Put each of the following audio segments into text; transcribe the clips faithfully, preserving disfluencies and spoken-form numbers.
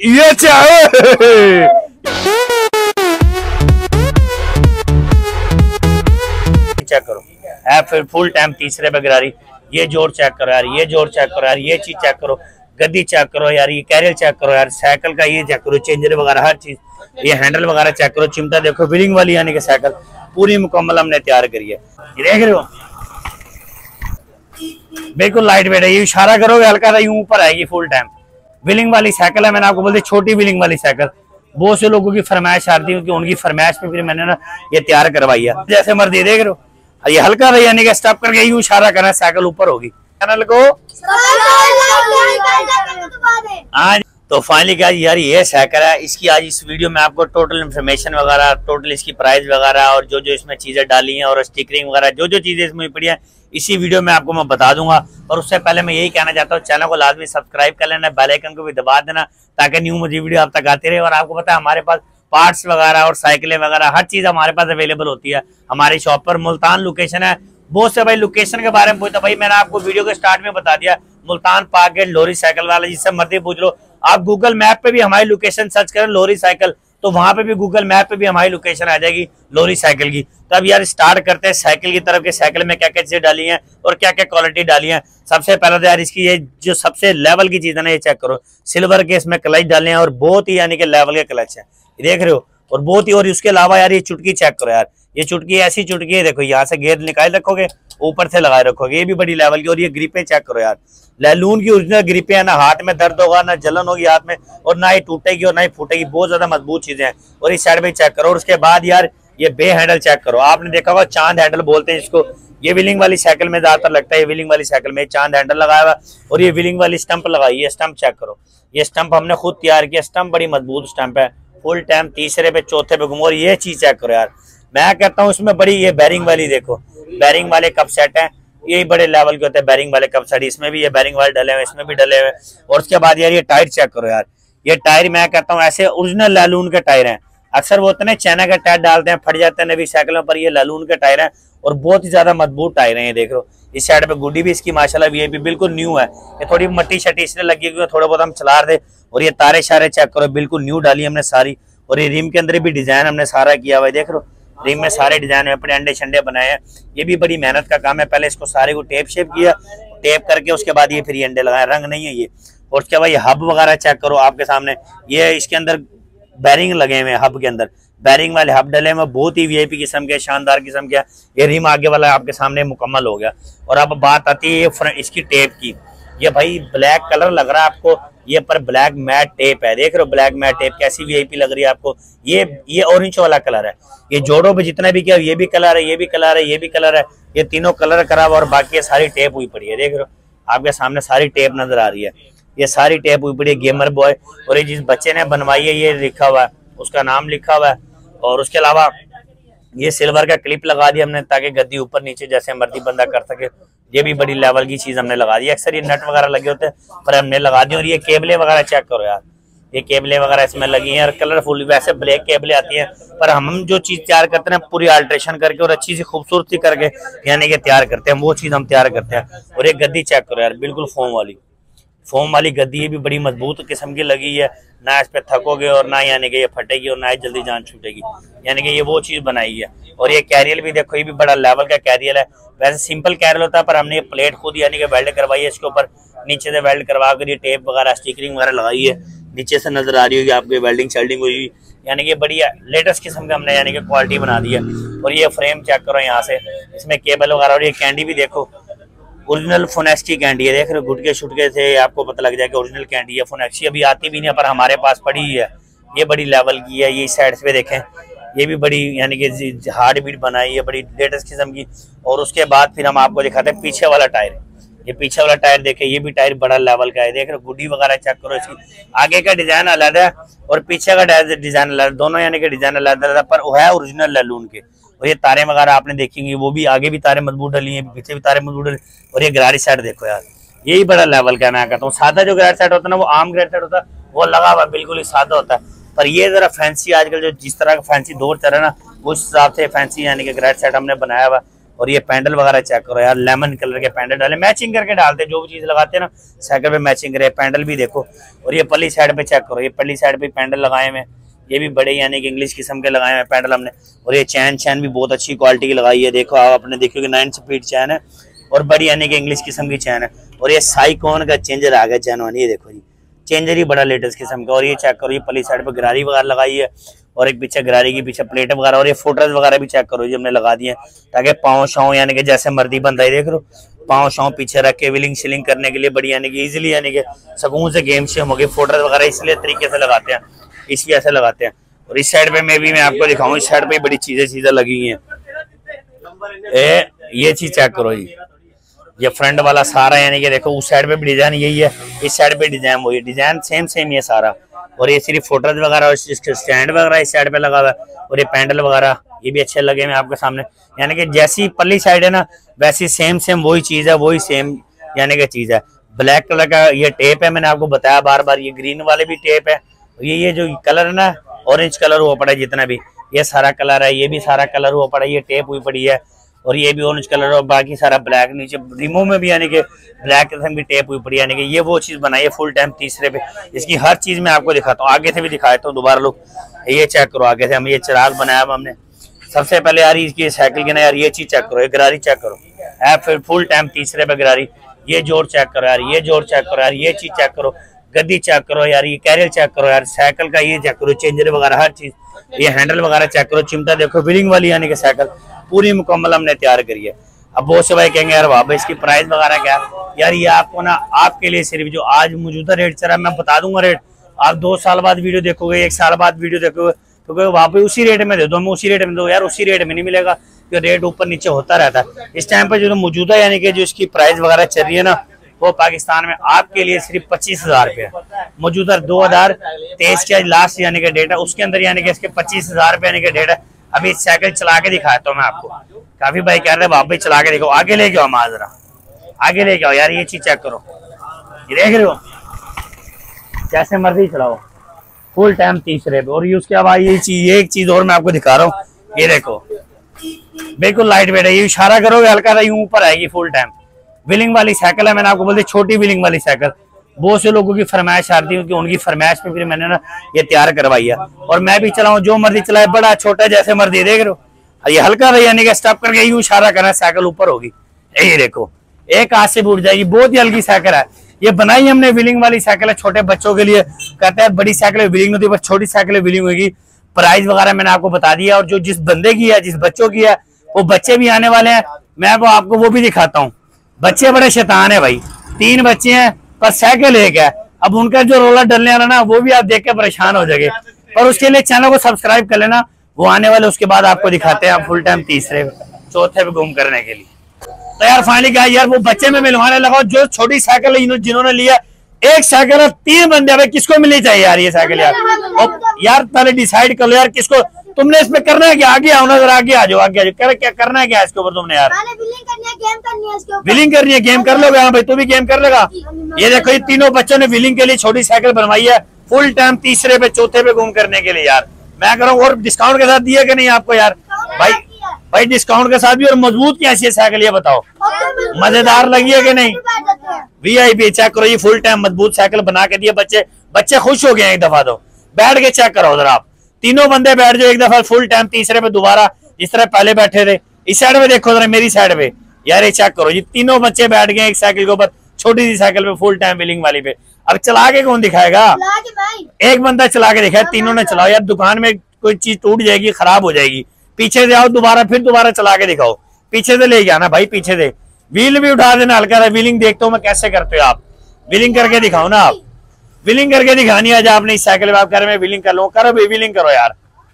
ये चाहे चेक करो है, फिर फुल टाइम तीसरे पे गिरा रही। ये जोड़ चेक करो यार, ये जोड़ चेक करो यार, ये चीज चेक करो, गद्दी चेक करो यार, ये कैरियर चेक करो यार, साइकिल का ये चेक करो, चेंजर वगैरह हर चीज, ये हैंडल वगैरह चेक करो, चिमटा देखो, व्हीलिंग वाली यानी कि साइकिल पूरी मुकम्मल हमने तैयार करी है। ये देख रहे हो बिल्कुल लाइट वेट है, ये इशारा करोगे हल्का सा यूं ऊपर आएगी। फुल टाइम व्हीलिंग वाली साइकिल है, मैंने आपको बोलती छोटी व्हीलिंग वाली साइकिल। बहुत से लोगों की फरमाइश आती है, उनकी फरमाइश पे फिर मैंने ना ये तैयार करवाई है। जैसे मर्जी देख रहे हो, ये हल्का रही यानी कि स्टॉप करके यूं इशारा करना, साइकिल ऊपर होगी। चैनल को आज तो फाइनली क्या यार ये साइकिल है, इसकी आज इस वीडियो में आपको टोटल इन्फॉर्मेशन वगैरह, टोटल इसकी प्राइस वगैरह और जो जो इसमें चीजें डाली हैं और स्टिकरिंग वगैरह जो जो चीजें इसमें पड़ी हैं इसी वीडियो में आपको मैं बता दूंगा। और उससे पहले मैं यही कहना चाहता हूँ, चैनल को लाजमी सब्सक्राइब कर लेना, बेल आइकन को भी दबा देना ताकि न्यू मुझे वीडियो आप तक आती रहे। और आपको पता है हमारे पास पार्ट्स वगैरह और साइकिलें वगैरह हर चीज हमारे पास अवेलेबल होती है हमारी शॉप पर। मुल्तान लोकेशन है। बहुत से भाई लोकेशन के बारे में पूछता, भाई मैंने आपको वीडियो के स्टार्ट में बता दिया, मुल्तान पार्क गेट लोरी साइकिल वाला, जिससे मर्जी पूछ लो। आप गूगल मैप पे भी हमारी लोकेशन सर्च करें लोरी साइकिल, तो वहां पे भी गूगल मैप पे भी हमारी लोकेशन आ जाएगी लोरी साइकिल की। तब यार स्टार्ट करते हैं साइकिल की तरफ के, साइकिल में क्या क्या चीजें डाली हैं और क्या क्या क्वालिटी डाली है। सबसे पहले तो यार इसकी ये जो सबसे लेवल की चीज है ना, ये चेक करो, सिल्वर के इसमें क्लच डाले हैं और बहुत ही यानी कि लेवल के क्लच है, देख रहे हो। और बहुत ही, और इसके अलावा यार ये चुटकी चेक करो यार, ये चुटकी ऐसी चुटकी है, देखो यहाँ से गेंद निकाल रखोगे, ऊपर से लगाए रखोगे, ये भी बड़ी लेवल की। और ये ग्रिपें चेक करो यार, लैलून की ओरिजिनल ग्रिपें है, ना हाथ में दर्द होगा, ना जलन होगी हाथ में, और ना ही टूटेगी और ना ही फूटेगी, बहुत ज्यादा मजबूत चीजें हैं। और इस साइड में चेक करो। और उसके बाद यार ये बे हैंडल चेक करो, आपने देखा होगा चांद हैंडल बोलते हैं इसको, ये व्हीलिंग वाली साइकिल में ज्यादातर लगता है। ये व्हीलिंग वाली साइकिल में चांद हैंडल लगाया हुआ और ये व्हीलिंग वाली स्टंप लगाई है। स्टंप चेक करो, ये स्टंप हमने खुद तैयार किया, स्टंप बड़ी मजबूत स्टंप है, फुल टाइम तीसरे पे चौथे पे घूमो। और ये चीज चेक करो यार, मैं कहता हूँ इसमें बड़ी ये बैरिंग वाली देखो, बैरिंग वाले कप सेट है, ये बड़े लेवल के होते हैं बैरिंग वाले कप सेट, इसमें भी ये बैरिंग वाले डले हुए, इसमें भी डले हुए। और उसके बाद यार ये टायर चेक करो यार, ये टायर मैं कहता हूँ ऐसे ओरिजिनल लैलून के टायर हैं। अक्सर वो होते हैं चाइना के टायर डालते हैं, फट जाते हैं नवी साइकिलों पर, ये लैलून के टायर हैं और बहुत ही ज्यादा मजबूत टायर हैं। ये देख लो, इस साइड पे गुड्डी भी इसकी माशाल्लाह भी, भी बिल्कुल न्यू है, ये थोड़ी मट्टी शट्टी इसलिए लगी हुई है, थोड़ा बहुत हम चला रहे। और ये तारे शारे चेक करो, बिल्कुल न्यू डाली हमने सारी। और ये रिम के अंदर भी डिजाइन हमने सारा किया हुआ है, देख लो रिम में सारे डिजाइन अपने अंडे शंडे बनाए हैं। ये भी बड़ी मेहनत का काम है, पहले इसको सारे को टेप शेप किया, टेप करके उसके बाद ये फिर ये अंडे लगाए, रंग नहीं है ये। और उसके बाद ये हब वगैरह चेक करो आपके सामने, ये इसके अंदर बैरिंग लगे हुए हैं, हब के अंदर बैरिंग वाले हब डले हुए, बहुत ही वीआईपी किस्म के, शानदार किस्म के। ये रिम आगे वाला आपके सामने मुकम्मल हो गया। और अब बात आती है ये इसकी टेप की, ये भाई ब्लैक कलर लग रहा है आपको, ये पर ब्लैक मैट टेप है, देख रहे हो ब्लैक मैट टेप कैसी वीआईपी लग रही है आपको। ये ये ऑरेंज वाला कलर है, ये जोड़ों पे जितना भी किया, ये भी कलर है, ये भी कलर है, ये भी कलर है, ये तीनों कलर करा हुआ और बाकी ये सारी टेप हुई पड़ी है, देख रहे हो आपके सामने सारी टेप नजर आ रही है, ये सारी टेप हुई पड़ी है गेमर बॉय। और ये जिस बच्चे ने बनवाई है ये लिखा हुआ है, उसका नाम लिखा हुआ है। और उसके अलावा ये सिल्वर का क्लिप लगा दिया हमने ताकि गद्दी ऊपर नीचे जैसे मर्जी बंदा कर सके, ये भी बड़ी लेवल की चीज हमने लगा दी। अक्सर ये नट वगैरह लगे होते हैं पर हमने लगा दी। और ये केबलें वगैरह चेक करो यार, ये केबलें वगैरह इसमें लगी हैं और कलरफुल, वैसे ब्लैक केबलें आती हैं पर हम जो चीज तैयार करते हैं पूरी अल्ट्रेशन करके और अच्छी सी खूबसूरती करके यानी कि तैयार करते हैं, वो चीज हम तैयार करते हैं। और ये गद्दी चेक करो यार, बिल्कुल फोम वाली, फोम वाली गद्दी, ये भी बड़ी मजबूत किस्म की लगी है, ना इस पे थकोगे और ना यानी कि ये फटेगी और ना ही जल्दी जान छूटेगी, यानी कि ये वो चीज बनाई है। और ये कैरियल भी देखो, ये भी बड़ा लेवल का कैरियल है, वैसे सिंपल कैरियल होता है पर हमने ये प्लेट खुद यानी कि वेल्ड करवाई है, इसके ऊपर नीचे से वेल्ड करवा कर ये टेप वगैरह स्टिकरिंग वगैरह लगाई है, नीचे से नजर आ रही होगी आपको वेल्डिंग शेल्डिंग हुई, यानी कि बढ़िया लेटेस्ट किस्म का हमने यानी कि क्वालिटी बना दी है। और ये फ्रेम चेक करो यहाँ से, इसमें केबल वगैरह, और ये कैंडी भी देखो ओरिजिनल फोनेक्सी कैंडी है, देख रहे हो गुटके शुटके से आपको पता लग जाएगा ओरिजिनल कैंडी है। फोनेक्सी अभी आती भी नहीं है पर हमारे पास पड़ी ही है, ये बड़ी लेवल की है। ये साइड पे देखें, ये भी बड़ी यानी कि हार्ड बीट बनाई है, बड़ी लेटेस्ट किस्म की। और उसके बाद फिर हम आपको दिखाते हैं पीछे वाला टायर, ये पीछे वाला टायर देखें, ये भी टायर बड़ा लेवल का है, देख रहे हो गुड्डी वगैरह चेक करो, इसकी आगे का डिजाइन अलग है और पीछे का डिजाइन अलग, दोनों यानी कि डिजाइन अलग अलग पर वो है ओरिजिनल लैलून के। और ये तारे वगैरह आपने देखेंगे, वो भी आगे भी तारे मजबूत डली है, पीछे भी तारे मजबूत डली। और ये गरारी सेट देखो यार, यही बड़ा लेवल का मैं कहता हूँ। सादा जो गरारी सेट होता है ना, वो आम गरारी सेट होता है, वो लगा हुआ बिल्कुल ही सादा होता है, पर ये जरा फैंसी, आजकल जो जिस तरह का फैंसी दौर चल रहा है ना, उस हिसाब से फैंसी यानी कि गरारी सेट हमने बनाया हुआ। और ये पैंडल वगैरह चेक करो यार, लेमन कलर के पैंडल डाले, मैचिंग करके डालते हैं, जो भी चीज लगाते हैं ना साइकिल पे मैचिंग करे। पैंडल भी देखो, और ये पल्ली साइड पे चेक करो, ये पल्ली साइड पे पैंडल लगाए हुए, ये भी बड़े यानी कि इंग्लिश किस्म के लगाए हुए पैंडल हमने। और ये चैन चैन भी बहुत अच्छी क्वालिटी की लगाई है, देखो आप अपने देखो कि नाइन स्पीड चैन है और बड़ी यानी कि इंग्लिश किस्म की चैन है। और ये साइकोन का चेंजर आ गया चैन वाली, ये देखो जी चेंजर ही बड़ा लेटेस्ट किस्म का। और ये चेक करो, ये पल्ली साइड पे गरारी वगैरह लगाई है और एक पीछे गरारी की पीछे प्लेट वगैरह, और ये फुटर्स वगैरह भी चेक करो जी हमने लगा दिए ताकि पाँव शाँव यानी कि जैसे मर्दी बंदा है देख लो, पाँव शाँव पीछे रख के व्हीलिंग शीलिंग करने के लिए बड़ी यानी कि इजीली यानी कि सुकून से गेम शेम हो गई। फुटर्स वगैरह इसलिए तरीके से लगाते हैं, इसलिए ऐसे लगाते हैं। और इस साइड पे मैं भी मैं आपको दिखाऊं, इस साइड पे बड़ी चीजें चीजें लगी हुई हैं। ये चीज चेक करो जी, ये फ्रंट वाला सारा यानी कि देखो उस साइड पे भी डिजाइन यही है, इस साइड पे डिजाइन वही, डिजाइन सेम सेम ही है सारा। और ये सिर्फ फोटोज वगैरह और इसके स्टैंड वगैरह इस साइड पे लगा हुआ है। और ये पैंडल वगैरह ये भी अच्छे लगे हैं आपके सामने, यानी कि जैसी पल्ली साइड है ना वैसी सेम सेम वही चीज है, वही सेम यानी कि चीज है। ब्लैक कलर का ये टेप है, मैंने आपको बताया बार बार, ये ग्रीन वाले भी टेप है। ये ये जो कलर है ना ऑरेंज कलर हुआ पड़ा है, जितना भी ये सारा कलर है, ये भी सारा कलर हुआ पड़ा है, ये टेप हुई पड़ी है। और ये भी ऑरेंज कलर और बाकी सारा ब्लैक, नीचे रिमो में भी यानी कि ब्लैक किस्म की टेप हुई पड़ी है, यानी कि ये वो चीज बनाई है फुल टाइम तीसरे पे। इसकी हर चीज मैं आपको दिखाता हूँ, आगे से भी दिखाता हूँ दोबारा लोग, ये चेक करो आगे से हम ये चिराग बनाया हमने। सबसे पहले यार इसकी साइकिल की ना यार ये चीज चेक करो, ये गरारी चेक करो, है फिर फुल टाइम तीसरे पे गरारी। ये जोड़ चेक करो यार, ये जोड़ चेक करो यार, ये चीज चेक करो, गद्दी चेक करो यार, ये कैरियर चेक करो यार, साइकिल का ये चेक करो, चेंजर वगैरह हर चीज, ये हैंडल वगैरह चेक करो, चिमटा देखो, व्हीलिंग वाली यानी कि साइकिल पूरी मुकम्मल हमने तैयार करी है। अब बहुत से भाई कहेंगे यार वाह भाई इसकी प्राइस वगैरह क्या है यार, ये आपको ना आपके लिए सिर्फ जो आज मौजूदा रेट चल रहा है मैं बता दूंगा रेट, आप दो साल बाद वीडियो देखोगे, एक साल बाद वीडियो देखोगे तो वहाँ पे उसी रेट में दे दो, हमें उसी रेट में दो यार, उसी रेट में नहीं मिलेगा क्योंकि रेट ऊपर नीचे होता रहता है। इस टाइम पर जो मौजूदा यानी कि जो इसकी प्राइस वगैरह चल रही है ना वो पाकिस्तान में आपके लिए सिर्फ पच्चीस हजार रुपये मौजूदा दो हजार तेईस का लास्ट यानी कि डेट है, उसके अंदर यानी कि इसके पच्चीस हजार रुपये यानी कि डेट है। अभी साइकिल चला के दिखाता हूँ मैं आपको, काफी भाई कह रहे हैं बाप भाई चला के देखो, आगे लेके आओ माँ जरा, आगे लेके आओ यार, ये चीज चेक करो, ये देख रहे हो जैसे मर्जी चलाओ फुल टाइम तीसरे पे। और उसके बाद ये चीज एक चीज और मैं आपको दिखा रहा हूँ, ये देखो बिल्कुल लाइट वेट है, ये इशारा करोगे हल्का सा यूं ऊपर आएगी, फुल टाइम व्हीलिंग वाली साइकिल है। मैंने आपको बोल दी छोटी व्हीलिंग वाली साइकिल, बहुत से लोगों की फरमाइश आती है कि उनकी फरमाइश पे फिर मैंने ना ये तैयार करवाई है। और मैं भी चलाऊं जो मर्जी चलाए, बड़ा छोटा जैसे मर्जी, देख रहे हो ये हल्का रही यानी कि स्टॉप करके यूं इशारा करना साइकिल ऊपर होगी, ये देखो एक हाथ से उठ जाएगी, बहुत ही हल्की साइकिल है। ये बनाई हमने व्हीलिंग वाली साइकिल है छोटे बच्चों के लिए, कहते हैं बड़ी साइकिल व्हीलिंग होती है बस छोटी साइकिल व्हीलिंग होगी। प्राइस वगैरह मैंने आपको बता दिया, और जो जिस बंदे की है जिस बच्चों की है वो बच्चे भी आने वाले हैं, मैं वो आपको वो भी दिखाता हूँ। बच्चे बड़े शैतान है भाई, तीन बच्चे हैं पर साइकिल एक है, अब उनका जो रोला डलने वाला ना वो भी आप देख के परेशान हो जाएंगे। पर उसके लिए चैनल को सब्सक्राइब कर लेना, वो आने वाले उसके बाद आपको दिखाते हैं आप फुल टाइम तीसरे चौथे पे घूम करने के लिए। तो यार फाइनली क्या यार वो बच्चे में मिलवाने लगा, जो छोटी साइकिल है जिन्होंने लिया, एक साइकिल है तीन बंदे, भाई किसको मिलनी चाहिए यार ये साइकिल यार, और यार पहले डिसाइड कर लो यार किसको तुमने इसमें करना है क्या, आगे आओ ना जरा, आगे आ जाओ, आगे आ जाओ, कर क्या करना है क्या इसके ऊपर तुमने यार, व्हीलिंग करनी है, गेम कर लोगे, हाँ भाई तू भी गेम कर लेगा। ये देखो ये तीनों बच्चों ने व्हीलिंग के लिए छोटी साइकिल बनवाई है, फुल टाइम तीसरे पे चौथे पे घूम करने के लिए यार। मैं कह रहा हूँ और डिस्काउंट के साथ दिया कि नहीं आपको यार, भाई भाई डिस्काउंट के साथ भी, और मजबूत कैसी है साइकिल ये बताओ, मजेदार लगी है कि नहीं, वीआईपी चेक करो, ये फुल टाइम मजबूत साइकिल बना के दिए, बच्चे बच्चे खुश हो गए एक दफा, तो बैठ के चेक करो उधर आप तीनों बंदे बैठ जाओ एक दफा फुल टाइम तीसरे पे दोबारा, जिस तरह पहले बैठे थे। इस साइड में देखो जरा मेरी साइड पे यार, ये चेक करो ये तीनों बच्चे बैठ गए एक साइकिल के ऊपर, छोटी सी साइकिल पे फुल टाइम व्हीलिंग वाली पे। अब चला के कौन दिखाएगा, एक बंदा चला के दिखाया, तीनों ने चलाओ यार, दुकान में कोई चीज टूट जाएगी खराब हो जाएगी, पीछे से आओ दोबारा, फिर दोबारा चला के दिखाओ, पीछे से ले जाना भाई, पीछे से व्हील भी उठा देना हल्का सा, व्हीलिंग देखता हूँ मैं कैसे करते हो आप, व्हीलिंग करके दिखाओ ना आप, व्हीलिंग करके दिखानी आज आपने इस साइकिल में, आप कह रहे मैं व्हीलिंग कर लूँ, करो भाई व्हीलिंग करो यार,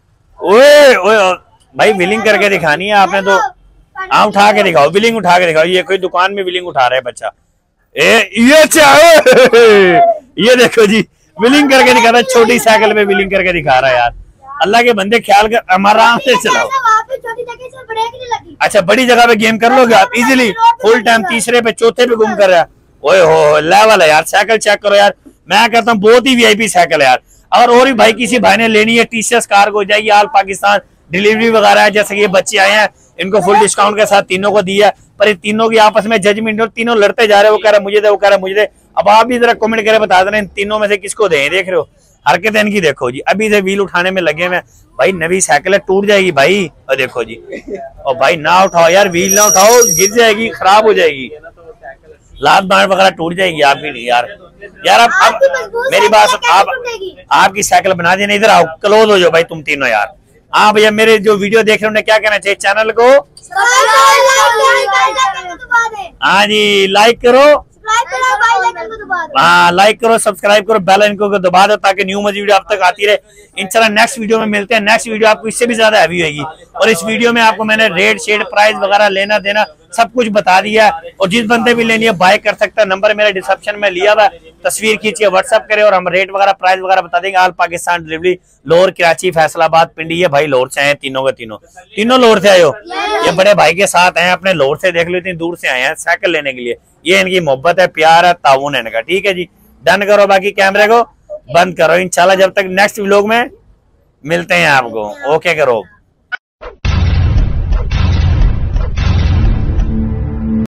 ओए ओए भाई व्हीलिंग करके दिखानी है आपने तो, हाँ उठा के दिखाओ, व्हीलिंग उठा के दिखाओ, ये कोई दुकान में व्हीलिंग उठा रहा है बच्चा, ए ये चाहे ये देखो जी व्हीलिंग करके दिखा रहा है, छोटी साइकिल में व्हीलिंग करके दिखा रहा है यार, अल्लाह के बंदे ख्याल कर आराम से चलाओ। अच्छा बड़ी जगह पे गेम कर लोगे आप इजीली, फुल टाइम तीसरे पे चौथे पे घूम कर रहा है, ओए हो लेवल है यार, साइकिल चेक करो यार, मैं कहता हूँ बहुत ही वीआईपी साइकिल है यार। अगर और भी भाई किसी भाई ने लेनी है टीसीएस कार्गो जाइए, आल पाकिस्तान डिलीवरी वगैरह है, जैसे कि ये बच्चे आए हैं इनको फुल डिस्काउंट के साथ तीनों को दिया, पर ये तीनों की आपस में जजमेंट, तीनों लड़ते जा रहे हैं। वो कह रहा है मुझे दे, वो कह रहा है मुझे दे। अब आप भी जरा कमेंट करके बता देना इन तीनों में से किसको दें। देख रहे हो हरकत इनकी, देखो जी अभी से व्हील उठाने में लगे हुए भाई। नवी साइकिल है, टूट जाएगी भाई। और देखो जी, और भाई ना उठाओ यार, व्हील ना उठाओ, गिर जाएगी, खराब हो जाएगी, लात बांट वगैरह टूट जाएगी आपकी। नहीं यार, यार आप, आप मेरी बात, आप आपकी साइकिल बना देना। इधर आओ, क्लोज हो जाओ भाई तुम तीनों यार। हाँ भैया, मेरे जो वीडियो देख रहे हैं उन्हें क्या कहना चाहिए? चैनल को हाँ जी लाइक करो, हाँ लाइक करो, सब्सक्राइब करो, बेल आइकन को दबा दो ताकि न्यू मजी वीडियो आप तक आती रहे। इंशाल्लाह नेक्स्ट वीडियो में मिलते हैं। नेक्स्ट वीडियो आपको इससे भी ज्यादा हैवी होगी, और इस वीडियो में आपको मैंने रेट शेड प्राइस वगैरह लेना देना सब कुछ बता दिया है। और जिस बंदे भी लेनी है बाय कर सकता है, नंबर मेरे डिस्क्रिप्शन में लिया हुआ है, तस्वीर खींचिए, व्हाट्सएप करे और हम रेट वगैरह प्राइस वगैरह बता देंगे। ऑल पाकिस्तान डिलीवरी, लाहौर, कराची, फैसलाबाद, पिंडी है भाई। लाहौर से आए हैं तीनों के तीनों, तीनों लाहौर से आए हो। ये बड़े भाई के साथ आए अपने लाहौर से, देख लो इतनी दूर से आए हैं साइकिल लेने के लिए। ये इनकी मोहब्बत है, प्यार है, ताउन है इनका। ठीक है जी, डन करो, बाकी कैमरे को बंद करो। इंशाल्लाह जब तक नेक्स्ट व्लॉग में मिलते हैं आपको। ओके करो।